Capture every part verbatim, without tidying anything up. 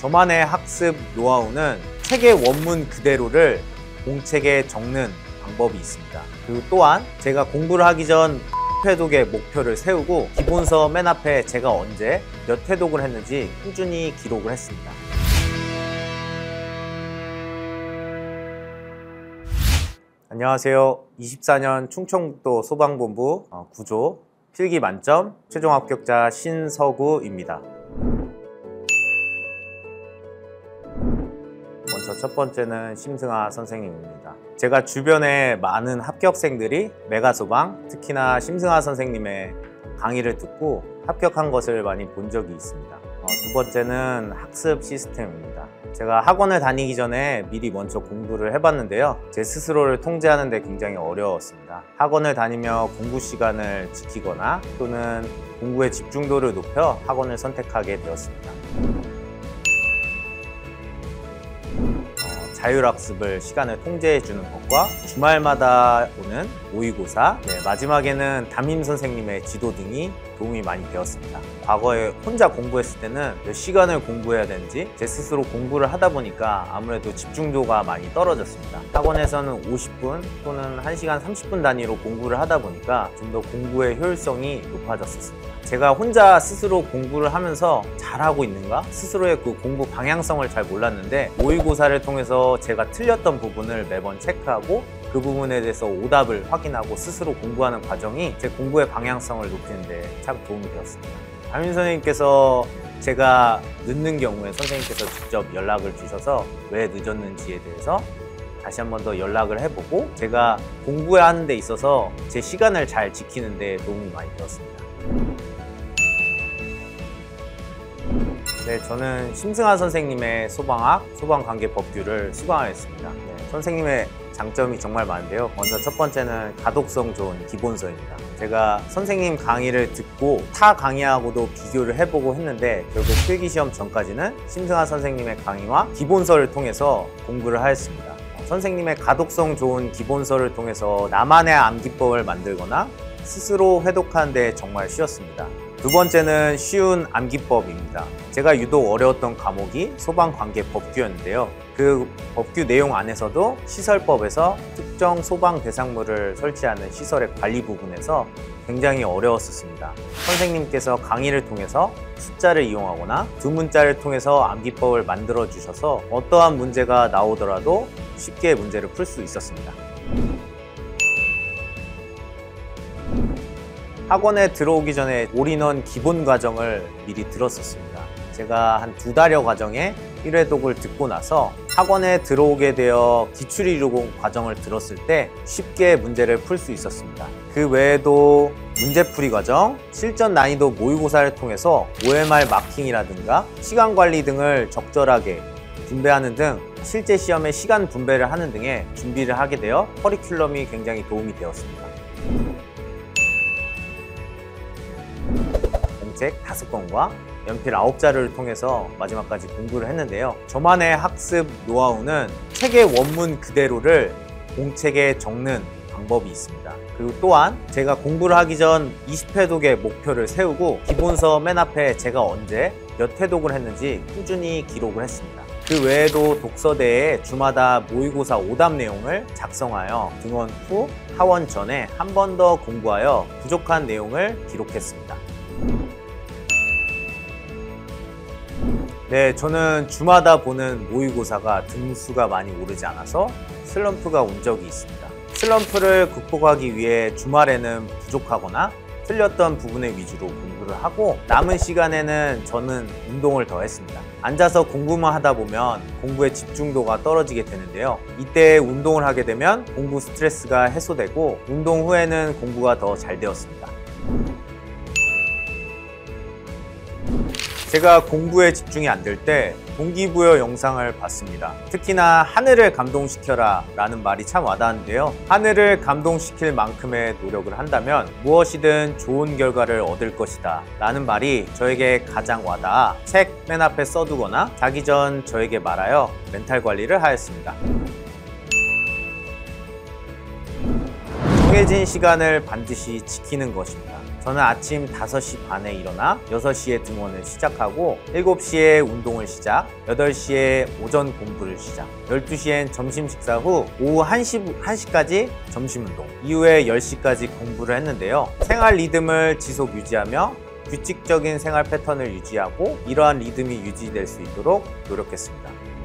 저만의 학습 노하우는 책의 원문 그대로를 공책에 적는 방법이 있습니다. 그리고 또한 제가 공부를 하기 전 회독의 목표를 세우고 기본서 맨 앞에 제가 언제 몇 회독을 했는지 꾸준히 기록을 했습니다. 안녕하세요. 이십사 년 충청북도 소방본부 구조 필기 만점 최종 합격자 신서구입니다. 먼저 첫 번째는 심승아 선생님입니다. 제가 주변에 많은 합격생들이 메가소방, 특히나 심승아 선생님의 강의를 듣고 합격한 것을 많이 본 적이 있습니다. 어, 두 번째는 학습 시스템입니다. 제가 학원을 다니기 전에 미리 먼저 공부를 해봤는데요. 제 스스로를 통제하는 데 굉장히 어려웠습니다. 학원을 다니며 공부 시간을 지키거나 또는 공부의 집중도를 높여 학원을 선택하게 되었습니다. 자율학습을 시간을 통제해주는 것과 주말마다 오는 모의고사, 네, 마지막에는 담임 선생님의 지도 등이 도움이 많이 되었습니다. 과거에 혼자 공부했을 때는 몇 시간을 공부해야 되는지 제 스스로 공부를 하다 보니까 아무래도 집중도가 많이 떨어졌습니다. 학원에서는 오십 분 또는 한 시간 삼십 분 단위로 공부를 하다 보니까 좀 더 공부의 효율성이 높아졌었습니다. 제가 혼자 스스로 공부를 하면서 잘하고 있는가? 스스로의 그 공부 방향성을 잘 몰랐는데 모의고사를 통해서 제가 틀렸던 부분을 매번 체크하고 그 부분에 대해서 오답을 확인하고 스스로 공부하는 과정이 제 공부의 방향성을 높이는 데 참 도움이 되었습니다. 담임 선생님께서 제가 늦는 경우에 선생님께서 직접 연락을 주셔서 왜 늦었는지에 대해서 다시 한 번 더 연락을 해보고 제가 공부하는 데 있어서 제 시간을 잘 지키는 데 도움이 많이 되었습니다. 네, 저는 심승아 선생님의 소방학, 소방관계법규를 수강하였습니다. 네, 선생님의 장점이 정말 많은데요. 먼저 첫 번째는 가독성 좋은 기본서입니다. 제가 선생님 강의를 듣고 타 강의하고도 비교를 해보고 했는데 결국 필기시험 전까지는 심승아 선생님의 강의와 기본서를 통해서 공부를 하였습니다. 선생님의 가독성 좋은 기본서를 통해서 나만의 암기법을 만들거나 스스로 회독하는 데 정말 쉬웠습니다. 두 번째는 쉬운 암기법입니다. 제가 유독 어려웠던 과목이 소방관계법규였는데요. 그 법규 내용 안에서도 시설법에서 특정 소방 대상물을 설치하는 시설의 관리 부분에서 굉장히 어려웠었습니다. 선생님께서 강의를 통해서 숫자를 이용하거나 두 문자를 통해서 암기법을 만들어 주셔서 어떠한 문제가 나오더라도 쉽게 문제를 풀 수 있었습니다. 학원에 들어오기 전에 올인원 기본 과정을 미리 들었었습니다. 제가 한 두 달여 과정에 일 회독을 듣고 나서 학원에 들어오게 되어 기출이lu공 과정을 들었을 때 쉽게 문제를 풀 수 있었습니다. 그 외에도 문제풀이 과정, 실전 난이도 모의고사를 통해서 오엠알 마킹이라든가 시간 관리 등을 적절하게 분배하는 등 실제 시험에 시간 분배를 하는 등의 준비를 하게 되어 커리큘럼이 굉장히 도움이 되었습니다. 공책 다섯 권과 연필 아홉 자루를 통해서 마지막까지 공부를 했는데요. 저만의 학습 노하우는 책의 원문 그대로를 공책에 적는 방법이 있습니다. 그리고 또한 제가 공부를 하기 전 이십 회독의 목표를 세우고 기본서 맨 앞에 제가 언제 몇 회독을 했는지 꾸준히 기록을 했습니다. 그 외에도 독서대에 주마다 모의고사 오답 내용을 작성하여 등원 후 하원 전에 한 번 더 공부하여 부족한 내용을 기록했습니다. 네, 저는 주마다 보는 모의고사가 등수가 많이 오르지 않아서 슬럼프가 온 적이 있습니다. 슬럼프를 극복하기 위해 주말에는 부족하거나 틀렸던 부분의 위주로 공부를 하고 남은 시간에는 저는 운동을 더 했습니다. 앉아서 공부만 하다 보면 공부의 집중도가 떨어지게 되는데요. 이때 운동을 하게 되면 공부 스트레스가 해소되고 운동 후에는 공부가 더 잘 되었습니다. 제가 공부에 집중이 안 될 때 동기부여 영상을 봤습니다. 특히나 하늘을 감동시켜라 라는 말이 참 와닿았는데요. 하늘을 감동시킬 만큼의 노력을 한다면 무엇이든 좋은 결과를 얻을 것이다 라는 말이 저에게 가장 와닿아 책 맨 앞에 써두거나 자기 전 저에게 말하여 멘탈 관리를 하였습니다. 정해진 시간을 반드시 지키는 것입니다. 저는 아침 다섯 시 반에 일어나 여섯 시에 등원을 시작하고 일곱 시에 운동을 시작, 여덟 시에 오전 공부를 시작, 열두 시엔 점심 식사 후 오후 한 시, 한 시까지 점심 운동, 이후에 열 시까지 공부를 했는데요. 생활 리듬을 지속 유지하며 규칙적인 생활 패턴을 유지하고 이러한 리듬이 유지될 수 있도록 노력했습니다.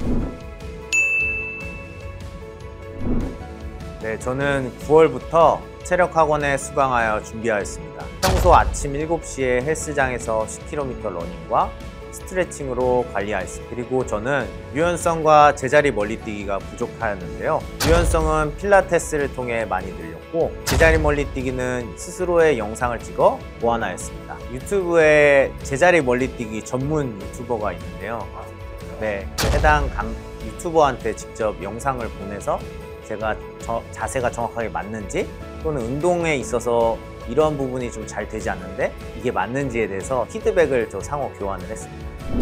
네, 저는 구월부터 체력학원에 수강하여 준비하였습니다. 평소 아침 일곱 시에 헬스장에서 십 킬로미터 러닝과 스트레칭으로 관리하였습니다. 그리고 저는 유연성과 제자리 멀리뛰기가 부족하였는데요. 유연성은 필라테스를 통해 많이 늘렸고 제자리 멀리뛰기는 스스로의 영상을 찍어 보완하였습니다. 유튜브에 제자리 멀리뛰기 전문 유튜버가 있는데요. 네, 해당 강 유튜버한테 직접 영상을 보내서 제가 저, 자세가 정확하게 맞는지 또는 운동에 있어서 이런 부분이 좀 잘 되지 않는데 이게 맞는지에 대해서 피드백을 저 상호 교환을 했습니다.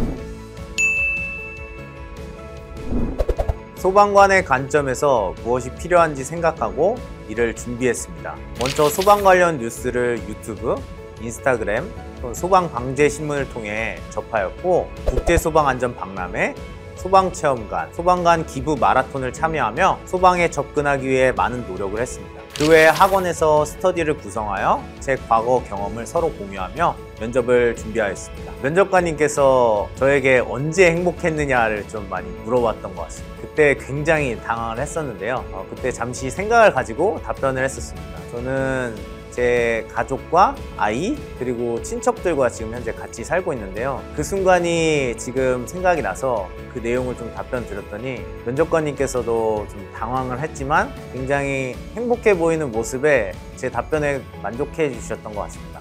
소방관의 관점에서 무엇이 필요한지 생각하고 이를 준비했습니다. 먼저 소방 관련 뉴스를 유튜브, 인스타그램, 또는 소방방재신문을 통해 접하였고 국제소방안전박람회, 소방체험관, 소방관 기부 마라톤을 참여하며 소방에 접근하기 위해 많은 노력을 했습니다. 그 외에 학원에서 스터디를 구성하여 제 과거 경험을 서로 공유하며 면접을 준비하였습니다. 면접관님께서 저에게 언제 행복했느냐를 좀 많이 물어봤던 것 같습니다. 그때 굉장히 당황을 했었는데요. 어, 그때 잠시 생각을 가지고 답변을 했었습니다. 저는 제 가족과 아이 그리고 친척들과 지금 현재 같이 살고 있는데요. 그 순간이 지금 생각이 나서 그 내용을 좀 답변 드렸더니 면접관님께서도 좀 당황을 했지만 굉장히 행복해 보이는 모습에 제 답변에 만족해 주셨던 것 같습니다.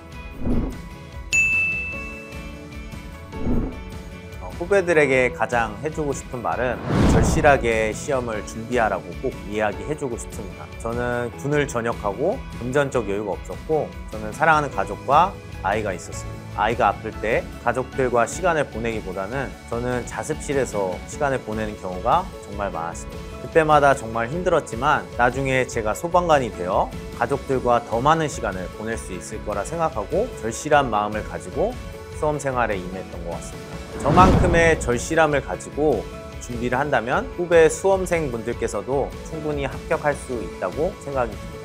후배들에게 가장 해주고 싶은 말은 절실하게 시험을 준비하라고 꼭 이야기해주고 싶습니다. 저는 군을 전역하고 금전적 여유가 없었고 저는 사랑하는 가족과 아이가 있었습니다. 아이가 아플 때 가족들과 시간을 보내기보다는 저는 자습실에서 시간을 보내는 경우가 정말 많았습니다. 그때마다 정말 힘들었지만 나중에 제가 소방관이 되어 가족들과 더 많은 시간을 보낼 수 있을 거라 생각하고 절실한 마음을 가지고 수험 생활에 임했던 것 같습니다. 저만큼의 절실함을 가지고 준비를 한다면 후배 수험생 분들께서도 충분히 합격할 수 있다고 생각이 듭니다.